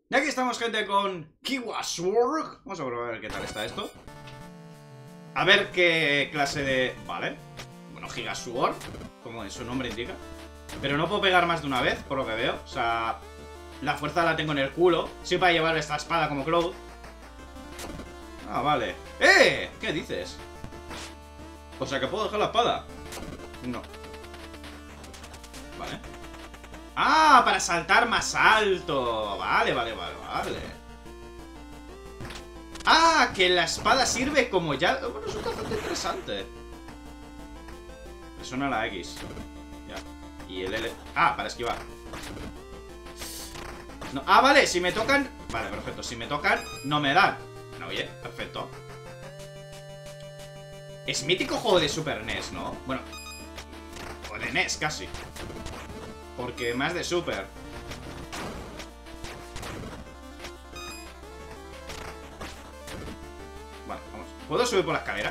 Y aquí estamos, gente, con Kiwasword. Vamos a probar a ver qué tal está esto. A ver qué clase de... Vale. Bueno, Gigasword, como su nombre indica. Pero no puedo pegar más de una vez, por lo que veo. O sea, la fuerza la tengo en el culo. Sí, para llevar esta espada como Cloud. Ah, vale. ¡Eh! ¿Qué dices? O sea, que puedo dejar la espada. No. Vale. ¡Ah! Para saltar más alto. Vale. ¡Ah! Que la espada sirve como ya... Bueno, eso es bastante interesante. Presiona la X. Ya. Y el L... Ah, para esquivar. No. Ah, vale, si me tocan... Vale, perfecto. Si me tocan, no me dan. No, oye, perfecto. Es mítico juego de Super NES, ¿no? Bueno, o de NES casi. Porque más de Super. Vale, vamos. ¿Puedo subir por la escalera?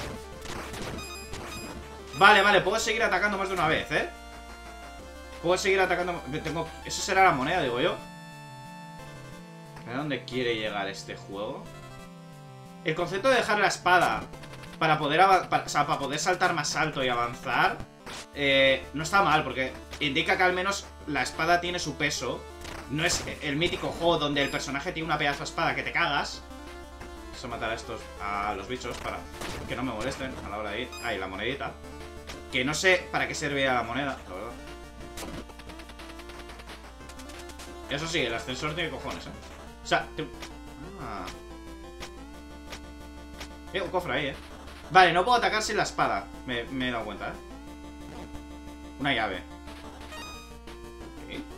Vale, puedo seguir atacando más de una vez, ¿eh? Puedo seguir atacando... Tengo... Eso será la moneda, digo yo. ¿A dónde quiere llegar este juego? El concepto de dejar la espada para poder, para poder saltar más alto y avanzar no está mal, porque indica que al menos la espada tiene su peso. No es el mítico juego donde el personaje tiene una pedazo de espada que te cagas. Vamos a matar a los bichos para que no me molesten a la hora de ir. Ahí, la monedita. Que no sé para qué servía la moneda, la verdad. Eso sí, el ascensor tiene cojones, O sea, Ah. Un cofre ahí, Vale, no puedo atacar sin la espada. Me he dado cuenta, Una llave. Okay.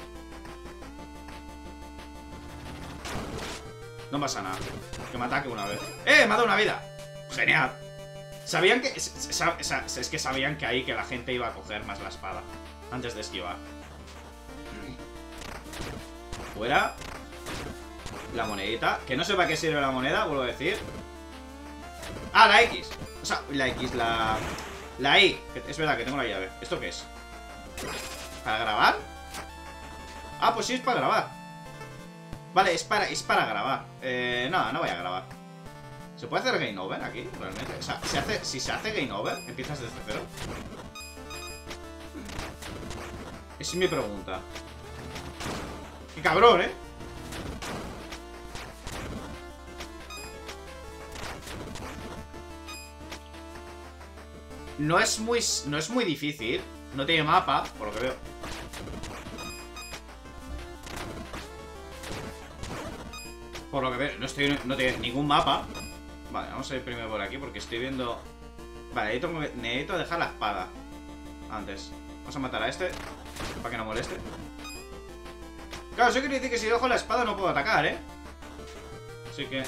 No pasa nada. Que me ataque una vez. ¡Eh! Me ha dado una vida. Genial. Sabían que... Es que sabían que ahí que la gente iba a coger más la espada antes de esquivar. Fuera. La monedita. Que no sé para qué sirve la moneda, vuelvo a decir. Ah, la X. O sea, la X, la I. Es verdad que tengo la llave. ¿Esto qué es? ¿Para grabar? Ah, pues sí, es para grabar. Vale, es para grabar. No voy a grabar. ¿Se puede hacer game over aquí? Realmente. O sea, si se hace game over, empiezas desde cero. Esa es mi pregunta. ¡Qué cabrón, No es muy difícil. No tiene mapa, por lo que veo. Por lo que veo, no tiene ningún mapa. Vale, vamos a ir primero por aquí porque estoy viendo... Vale, necesito dejar la espada antes. Vamos a matar a este para que no moleste. Claro, eso quiere decir que si dejo la espada no puedo atacar, Así que...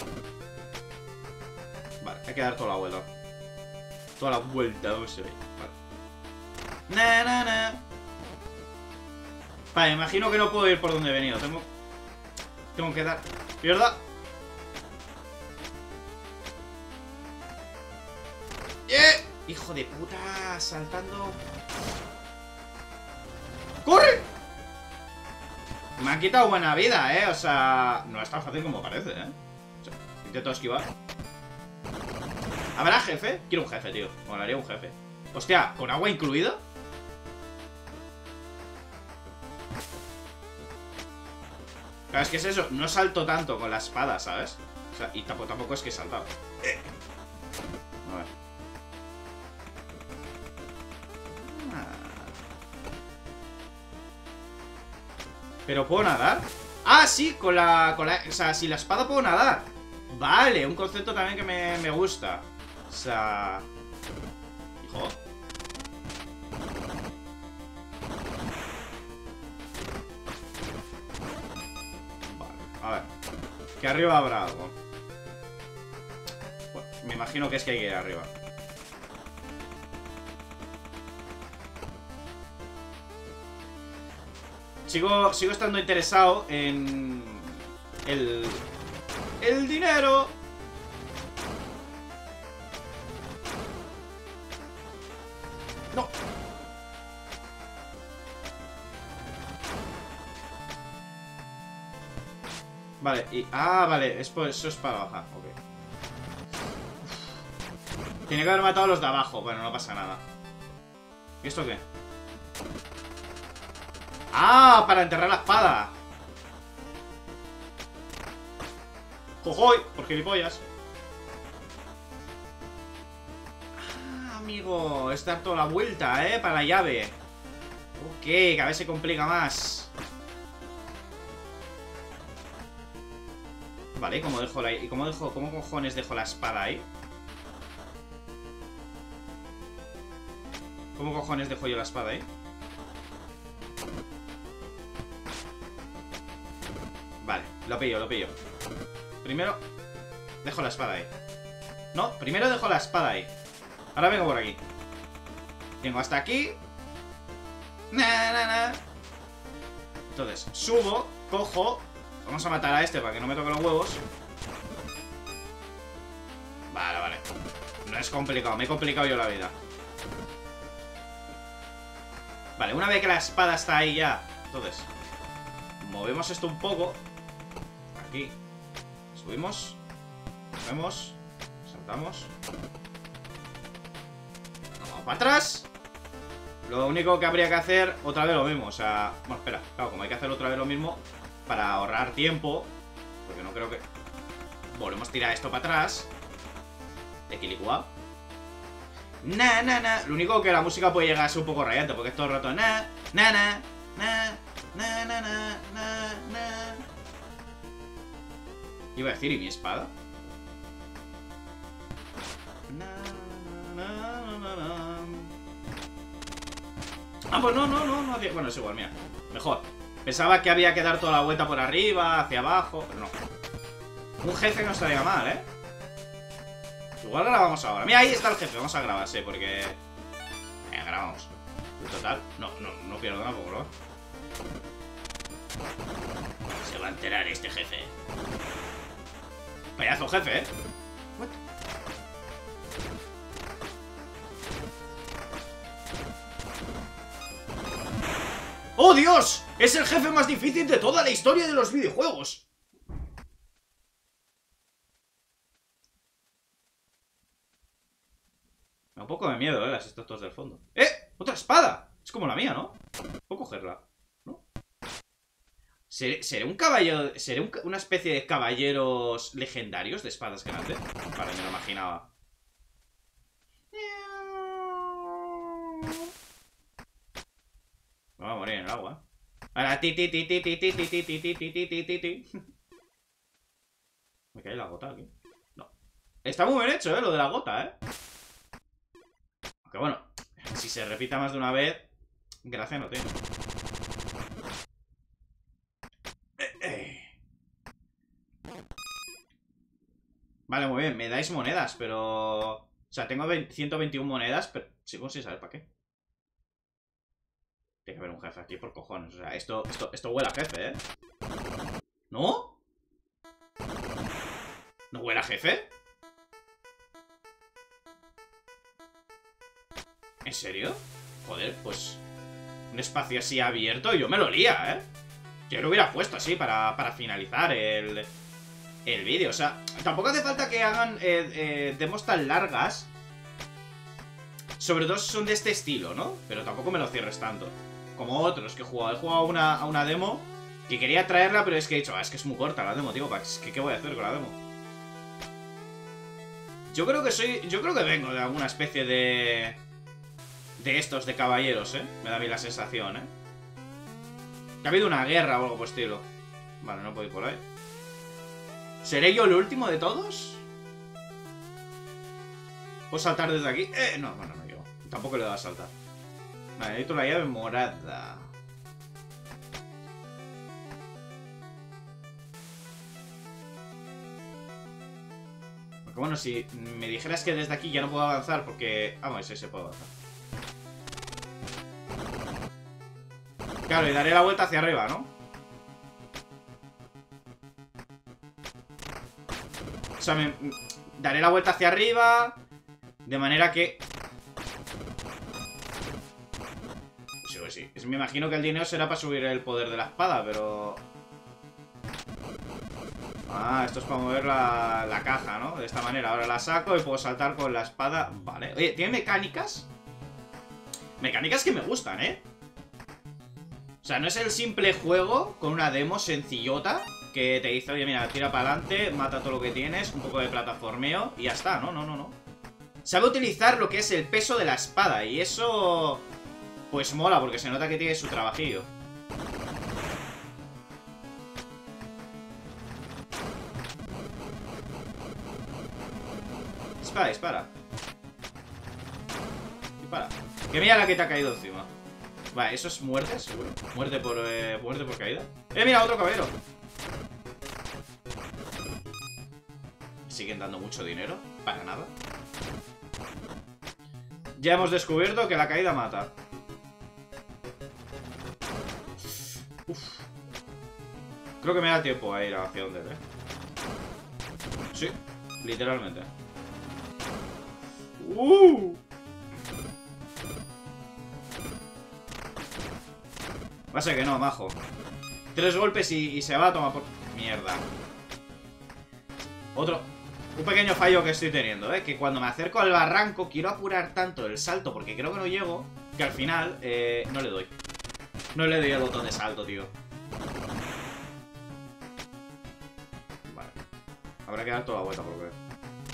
Vale, hay que dar toda la vuelta. Toda la vuelta, vamos a ver. Vale. Vale, imagino que no puedo ir por donde he venido. Tengo que dar... ¿Verdad? Hijo de puta, saltando. ¡Corre! Me han quitado buena vida, O sea, no es tan fácil como parece, O sea, intento esquivar. ¿Habrá jefe? Quiero un jefe, tío. Molaría un jefe. Hostia, ¿con agua incluido? Claro, es que es eso. No salto tanto con la espada, ¿sabes? O sea, y tampoco es que he saltado. A ver. ¿Pero puedo nadar? Ah, sí, con la... O sea, si la espada puedo nadar. Vale, un concepto también que me gusta. O sea... Hijo. Vale, a ver. Que arriba habrá algo. Bueno, me imagino que es que hay que ir arriba. Sigo estando interesado en... El dinero. No. Vale, y... Ah, vale, eso es para bajar, ok. Tiene que haber matado a los de abajo. Bueno, no pasa nada. ¿Y esto qué? ¡Ah! Para enterrar la espada. ¡Jojoy! Por gilipollas. Ah, amigo. Es dar toda la vuelta, ¿eh? Para la llave. Ok, cada vez se complica más. Vale, ¿cómo dejo la... ¿Y cómo cojones dejo la espada ahí? ¿Cómo cojones dejo yo la espada ahí? Vale, lo pillo, lo pillo. Primero dejo la espada ahí. No, primero dejo la espada ahí. Ahora vengo por aquí. Vengo hasta aquí. Entonces, subo, cojo. Vamos a matar a este para que no me toque los huevos. Vale, vale. No es complicado, me he complicado yo la vida. Vale, una vez que la espada está ahí ya. Entonces, movemos esto un poco. Aquí. Subimos. Movemos. Saltamos. Vamos para atrás. Lo único que habría que hacer, otra vez lo mismo. O sea, bueno, espera. Claro, como hay que hacer otra vez lo mismo para ahorrar tiempo, porque no creo que... Volvemos a tirar esto para atrás. Equilicuado. Lo único que la música puede llegar a ser un poco rayante, porque es todo el rato Iba a decir, ¿y mi espada? Ah, pues no. Bueno, es igual, mira. Mejor. Pensaba que había que dar toda la vuelta por arriba, hacia abajo, pero no. Un jefe no estaría mal, ¿eh? Igual grabamos ahora. Mira, ahí está el jefe. Vamos a grabar, sí, porque... grabamos. En total, no pierdo nada, ¿no? Se va a enterar este jefe. Pedazo jefe, ¿eh? What? ¡Oh, Dios! ¡Es el jefe más difícil de toda la historia de los videojuegos! Me da un poco de miedo, las estatuas del fondo. ¡Eh! ¡Otra espada! Es como la mía, ¿no? Puedo cogerla, ¿no? ¿Seré un caballero? ¿Seré una especie de caballeros legendarios de espadas grandes? Vale, me lo imaginaba. Me va a morir en el agua. Ahora, Me cae la gota aquí. No. Está muy bien hecho, lo de la gota, Aunque bueno, si se repita más de una vez, gracia no tiene. Vale, muy bien. Me dais monedas, pero... O sea, tengo 121 monedas, pero sigo sin saber para qué. Tiene que haber un jefe aquí por cojones. O sea, esto huele a jefe, ¿No? ¿No huele a jefe? ¿En serio? Joder, pues... Un espacio así abierto, yo me lo lía, Yo lo hubiera puesto así para finalizar el vídeo. O sea, tampoco hace falta que hagan demos tan largas. Sobre todo son de este estilo, ¿no? Pero tampoco me lo cierres tanto como otros que he jugado. He jugado a una demo que quería traerla, pero es que he dicho, es que es muy corta la demo, tío. ¿Qué voy a hacer con la demo? Yo creo que vengo de alguna especie de estos, de caballeros, me da a mí la sensación, Que ha habido una guerra o algo por estilo. Vale, no puedo ir por ahí. ¿Seré yo el último de todos? ¿Puedo saltar desde aquí? No, bueno, no llego. Tampoco le he dado a saltar. Vale, necesito la llave morada. Porque bueno, si me dijeras que desde aquí ya no puedo avanzar porque... Ah, bueno, sí, se puede avanzar. Claro, y daré la vuelta hacia arriba, ¿no? O sea, daré la vuelta hacia arriba. De manera que... Sí, pues sí. Me imagino que el dinero será para subir el poder de la espada, pero... Ah, esto es para mover la caja, ¿no? De esta manera. Ahora la saco y puedo saltar con la espada. Vale. Oye, ¿tiene mecánicas? Mecánicas que me gustan, ¿eh? O sea, no es el simple juego con una demo sencillota que te dice, oye, mira, tira para adelante, mata todo lo que tienes, un poco de plataformeo y ya está. No, no, no, no. Sabe utilizar lo que es el peso de la espada y eso... pues mola, porque se nota que tiene su trabajillo. Dispara, dispara. Dispara. Que mira la que te ha caído encima. Vale, ¿eso es muerte? Seguro. Muerte por caída. Mira, otro caballero. Siguen dando mucho dinero. Para nada. Ya hemos descubierto que la caída mata. Uf. Creo que me da tiempo a ir hacia donde, ¿eh? Sí, literalmente. Va a ser que no, majo. 3 golpes y se va a tomar por... Mierda. Un pequeño fallo que estoy teniendo, que cuando me acerco al barranco quiero apurar tanto el salto porque creo que no llego, que al final no le doy. No le doy al botón de salto, tío. Vale. Habrá que dar toda la vuelta por lo que veo.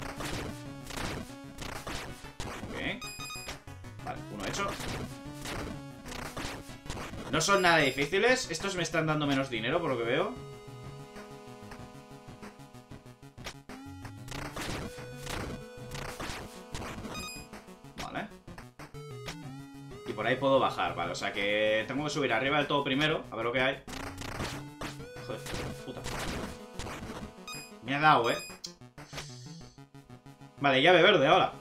Ok. Vale, uno hecho. No son nada difíciles. Estos me están dando menos dinero por lo que veo. Vale. Y por ahí puedo bajar, vale. O sea que tengo que subir arriba del todo primero. A ver lo que hay. Joder, puta. Me ha dado, Vale, llave verde ahora.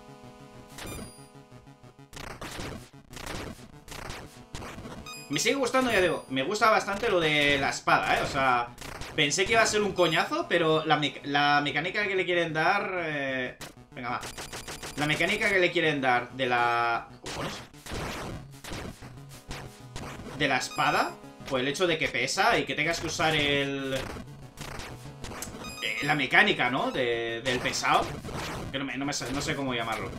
Me sigue gustando, ya digo, me gusta bastante lo de la espada, O sea, pensé que iba a ser un coñazo, pero la mecánica que le quieren dar... Venga, va. La mecánica que le quieren dar de la... ¿Qué cojones? De la espada, pues el hecho de que pesa y que tengas que usar la mecánica, ¿no? Del pesado. Que no sé cómo llamarlo.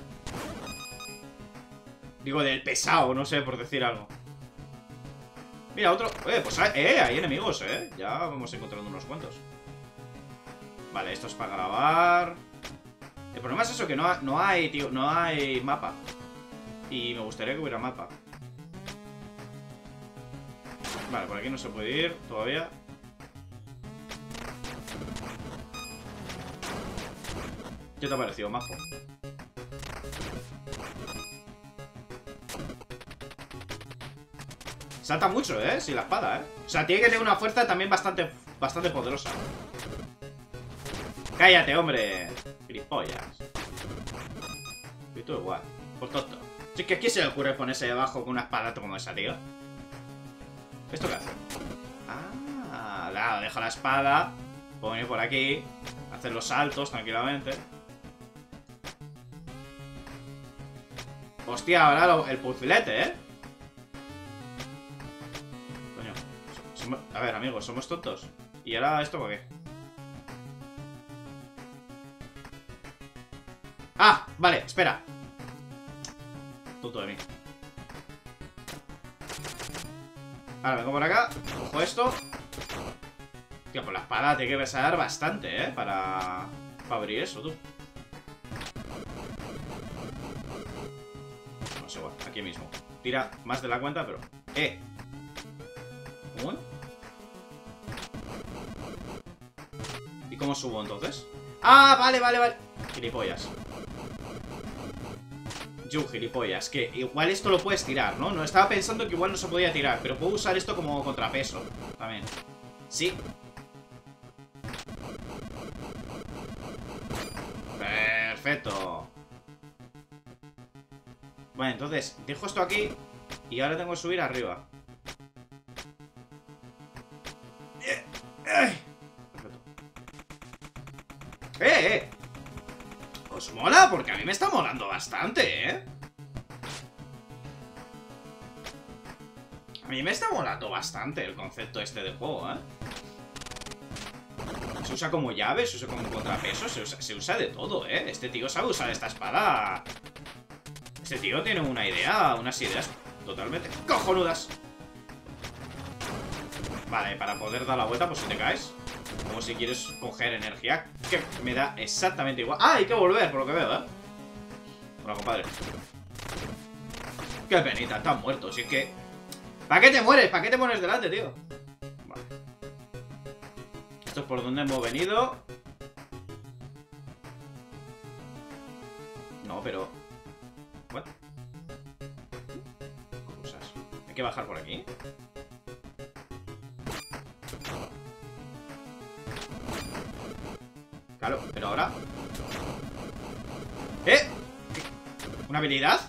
Digo, del pesado, no sé, por decir algo. Mira, otro... pues hay enemigos, Ya vamos encontrando unos cuantos. Vale, esto es para grabar. El problema es eso, que no hay, tío, no hay mapa. Y me gustaría que hubiera mapa. Vale, por aquí no se puede ir todavía. ¿Qué te ha parecido, majo? Salta mucho, sin la espada, O sea, tiene que tener una fuerza también bastante poderosa. ¡Cállate, hombre! Gilipollas. Y tú igual. Por tonto. Si es que aquí se le ocurre ponerse debajo con una espada como esa, tío. ¿Esto qué hace? Ah, claro, dejo la espada. Puedo venir por aquí. Hacer los saltos tranquilamente. Hostia, ahora el puzlete, A ver, amigos, somos tontos. ¿Y ahora esto para qué? ¡Ah! Vale, espera. Tonto de mí. Ahora vengo por acá. Cojo esto. Tío, pues la espada tiene que pesar bastante, para abrir eso, tú. No sé, bueno, aquí mismo. Tira más de la cuenta, pero... ¿Cómo? ¿Y cómo subo entonces? ¡Ah! Vale. Gilipollas. Gilipollas. Que igual esto lo puedes tirar, ¿no? No estaba pensando que igual no se podía tirar, pero puedo usar esto como contrapeso también. Sí. Perfecto. Vale, entonces dejo esto aquí y ahora tengo que subir arriba. Perfecto. ¿Os mola? Porque a mí me está molando bastante, A mí me está molando bastante el concepto este de juego, Se usa como llave, se usa como contrapeso, se usa de todo, ¿eh? Este tío sabe usar esta espada. Este tío tiene una idea, unas ideas totalmente cojonudas. Vale, para poder dar la vuelta, pues si te caes. Como si quieres coger energía, que me da exactamente igual. ¡Ah! Hay que volver, por lo que veo, ¿eh? Hola, compadre. Qué penita, estás muerto. Si es que... ¿Para qué te mueres? ¿Para qué te pones delante, tío? Vale. Esto es por donde hemos venido. No, pero... ¿What? Cosas. Hay que bajar por aquí. Claro, pero ahora... ¿Eh? ¿Una habilidad?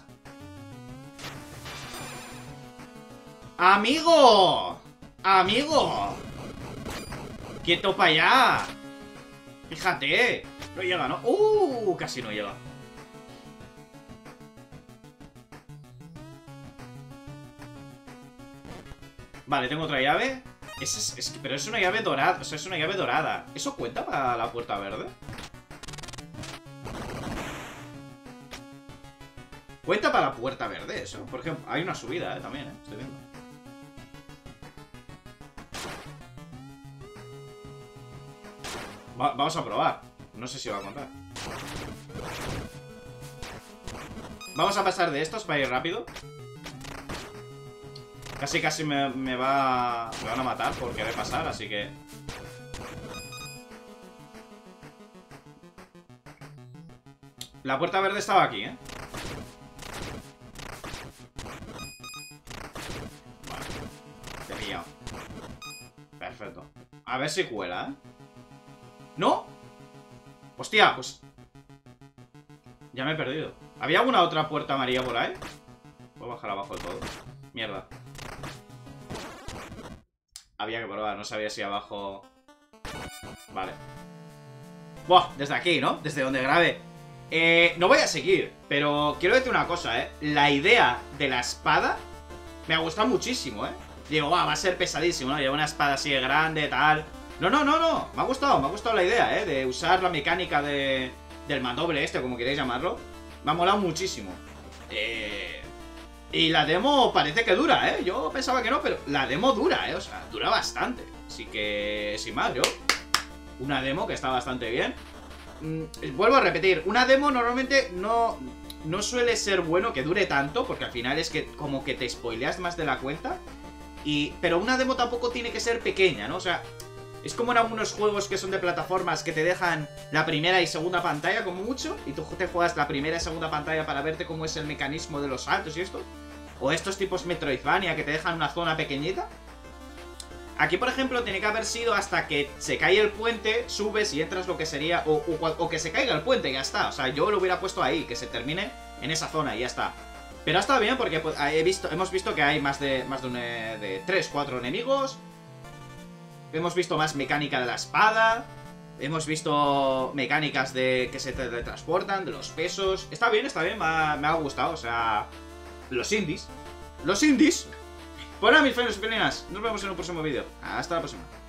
¡Amigo! ¡Amigo! ¡Quieto para allá! Fíjate. No llega, ¿no? Casi no llega. Vale, tengo otra llave. Pero es una llave dorada. O sea, es una llave dorada. ¿Eso cuenta para la puerta verde? ¿Cuenta para la puerta verde eso? Por ejemplo, hay una subida, también, estoy viendo. Vamos a probar. No sé si va a contar. Vamos a pasar de estos para ir rápido. Casi me van a matar por querer pasar, así que... La puerta verde estaba aquí, ¿eh? Vale. Te he pillado. Perfecto. A ver si cuela, ¿eh? ¿No? Hostia, pues... Ya me he perdido. ¿Había alguna otra puerta amarilla por ahí? Voy a bajar abajo del todo. Mierda. Había que probar, no sabía si abajo... Vale. Buah, desde aquí, ¿no? Desde donde grabe. No voy a seguir, pero quiero decir una cosa, ¿eh? La idea de la espada me ha gustado muchísimo, ¿eh? Digo, va a ser pesadísimo, ¿no? Lleva una espada así de grande, tal... No. Me ha gustado la idea, ¿eh? De usar la mecánica del mandoble este, como queréis llamarlo. Me ha molado muchísimo. Y la demo parece que dura, ¿eh? Yo pensaba que no, pero la demo dura, ¿eh? O sea, dura bastante. Así que, sin más, yo... Una demo que está bastante bien. Vuelvo a repetir, una demo normalmente no suele ser bueno que dure tanto, porque al final es que como que te spoileas más de la cuenta. Pero una demo tampoco tiene que ser pequeña, ¿no? O sea... Es como en algunos juegos que son de plataformas que te dejan la primera y segunda pantalla como mucho, y tú te juegas la primera y segunda pantalla para verte cómo es el mecanismo de los saltos y esto. O estos tipos Metroidvania que te dejan una zona pequeñita. Aquí, por ejemplo, tiene que haber sido hasta que se cae el puente, subes y entras lo que sería... O que se caiga el puente y ya está. O sea, yo lo hubiera puesto ahí, que se termine en esa zona y ya está. Pero ha estado bien porque pues, hemos visto que hay más de 3, 4 enemigos. Hemos visto más mecánica de la espada. Hemos visto mecánicas de que se teletransportan, de los pesos. Está bien, me ha gustado. O sea, los indies. Los indies. Pues nada, mis fans y nos vemos en un próximo vídeo. Hasta la próxima.